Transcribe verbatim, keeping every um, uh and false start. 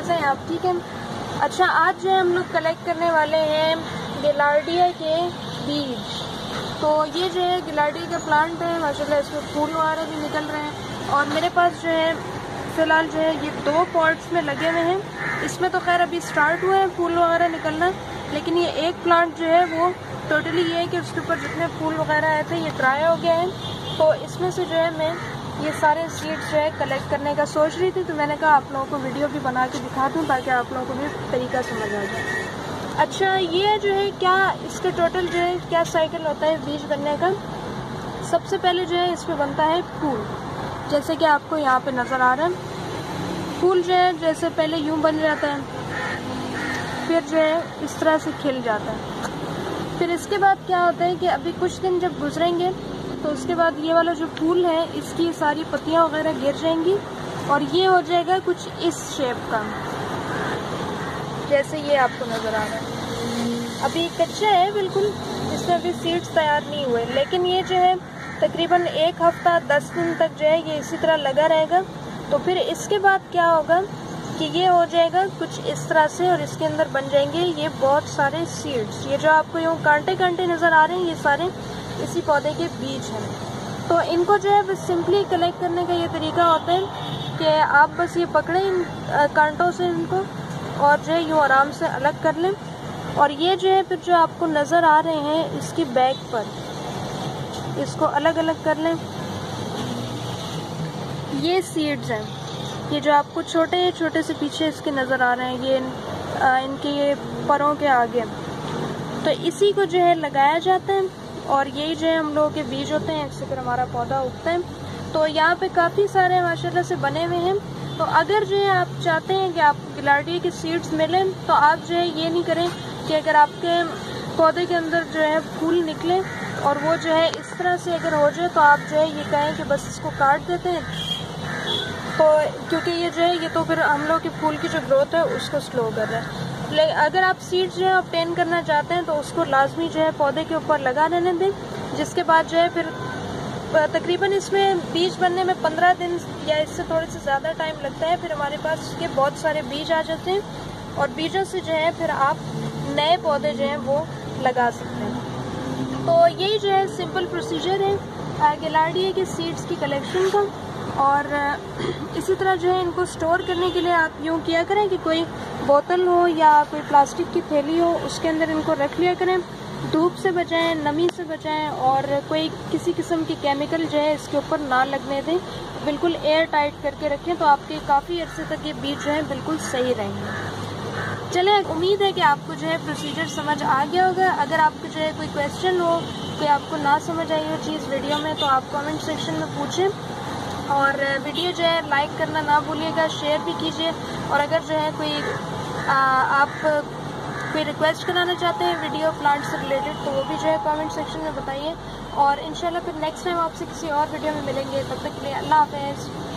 कैसे हैं आप? ठीक है। अच्छा, आज जो है हम लोग कलेक्ट करने वाले हैं गिलार्डिया के बीज। तो ये जो है गिलार्डिया का प्लांट है, माशाल्लाह इसमें फूल वगैरह भी निकल रहे हैं। और मेरे पास जो है फ़िलहाल जो है ये दो पॉट्स में लगे हुए हैं। इसमें तो खैर अभी स्टार्ट हुए हैं फूल वगैरह निकलना, लेकिन ये एक प्लांट जो है वो टोटली ये है कि उसके ऊपर जितने फूल वगैरह आए थे ये ड्राई हो गए हैं। तो इसमें से जो है मैं ये सारे सीड्स जो है कलेक्ट करने का सोच रही थी, तो मैंने कहा आप लोगों को वीडियो भी बना के दिखा दूँ ताकि आप लोगों को भी तरीका समझ आ जाए। अच्छा, ये जो है क्या इसका टोटल जो है क्या साइकिल होता है बीज बनने का। सबसे पहले जो है इसमें बनता है फूल, जैसे कि आपको यहाँ पे नज़र आ रहा है। फूल जो है जैसे पहले यूँ बन जाता है, फिर जो है इस तरह से खिल जाता है। फिर इसके बाद क्या होता है कि अभी कुछ दिन जब गुजरेंगे तो उसके बाद ये वाला जो फूल है इसकी सारी पत्तियाँ वगैरह गिर जाएंगी और ये हो जाएगा कुछ इस शेप का, जैसे ये आपको नज़र आ रहा है। अभी कच्चा है बिल्कुल, इसमें अभी सीड्स तैयार नहीं हुए, लेकिन ये जो है तकरीबन एक हफ्ता दस दिन तक जो है ये इसी तरह लगा रहेगा। तो फिर इसके बाद क्या होगा कि ये हो जाएगा कुछ इस तरह से और इसके अंदर बन जाएंगे ये बहुत सारे सीड्स। ये जो आपको यूँ कांटे कांटे नज़र आ रहे हैं ये सारे इसी पौधे के बीज हैं। तो इनको जो है बस सिंपली कलेक्ट करने का ये तरीका होता है कि आप बस ये पकड़ें इन कांटों से इनको और जो है यूँ आराम से अलग कर लें। और ये जो है फिर जो आपको नज़र आ रहे हैं इसकी बैक पर इसको अलग अलग कर लें। ये सीड्स हैं, ये जो आपको छोटे छोटे से पीछे इसके नज़र आ रहे हैं, ये आ, इनके ये परों के आगे। तो इसी को जो है लगाया जाता है और यही जो है हम लोगों के बीज होते हैं, इससे फिर हमारा पौधा उगता है। तो यहाँ पे काफ़ी सारे माशाल्लाह से बने हुए हैं। तो अगर जो है आप चाहते हैं कि आपको गिलार्डिया के सीड्स मिलें तो आप जो है ये नहीं करें कि अगर आपके पौधे के अंदर जो है फूल निकले और वो जो है इस तरह से अगर हो जाए तो आप जो है ये कहें कि बस इसको काट देते हैं, तो क्योंकि ये जो है ये तो फिर हम लोग के फूल की जो ग्रोथ है उसको स्लो कर रहा है। लेकिन अगर आप सीड्स जो है ऑब्टेन करना चाहते हैं तो उसको लाजमी जो है पौधे के ऊपर लगा देने दें, जिसके बाद जो है फिर तकरीबन इसमें बीज बनने में पंद्रह दिन या इससे थोड़े से ज़्यादा टाइम लगता है। फिर हमारे पास इसके बहुत सारे बीज आ जाते हैं और बीजों से जो है फिर आप नए पौधे जो हैं वो लगा सकते हैं। तो यही जो है सिंपल प्रोसीजर है गिलार्डिया के सीड्स की कलेक्शन का। और इसी तरह जो है इनको स्टोर करने के लिए आप यूँ किया करें कि कोई बोतल हो या कोई प्लास्टिक की थैली हो, उसके अंदर इनको रख लिया करें। धूप से बचाएं, नमी से बचाएं और कोई किसी किस्म की केमिकल जो है इसके ऊपर ना लगने दें। बिल्कुल एयर टाइट करके रखें तो आपके काफ़ी अर्से तक ये बीज जो है बिल्कुल सही रहेंगे। चलें, उम्मीद है कि आपको जो है प्रोसीजर समझ आ गया होगा। अगर आपको जो है कोई क्वेश्चन हो, कोई आपको ना समझ आई हो चीज़ वीडियो में, तो आप कमेंट सेक्शन में पूछें। और वीडियो जो है लाइक करना ना भूलिएगा, शेयर भी कीजिए। और अगर जो है कोई आ, आप कोई रिक्वेस्ट कराना चाहते हैं वीडियो प्लांट से रिलेटेड तो वो भी जो है कमेंट सेक्शन में बताइए। और इंशाल्लाह फिर नेक्स्ट टाइम आपसे किसी और वीडियो में मिलेंगे। तब तक के लिए अल्लाह हाफ़िज़।